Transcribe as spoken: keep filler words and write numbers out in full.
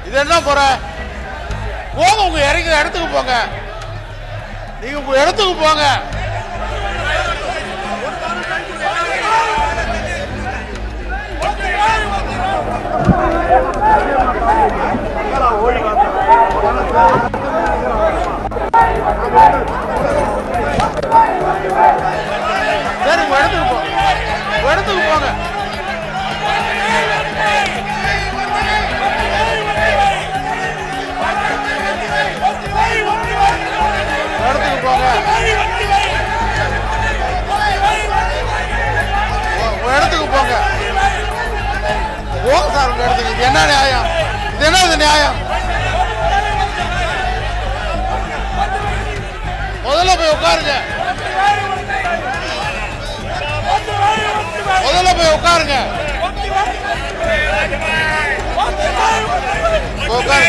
இது என்ன போற? போங்க, உங்க இறங்கிற இடத்துக்கு போங்க. நீங்க உங்க இடத்துக்கு போங்க. சரி, உங்க இடத்துக்கு போங்க. உங்க இடத்துக்கு போங்க. இடத்துக்கு போங்க. இடத்துக்கு போங்க. போங்க சார் உங்க இடத்துக்கு. இது என்ன நியாயம்? இது என்ன இது நியாயம்? முதல்ல போய் உட்காருங்க. முதல்ல போய் உட்காருங்க. உட்காருங்க.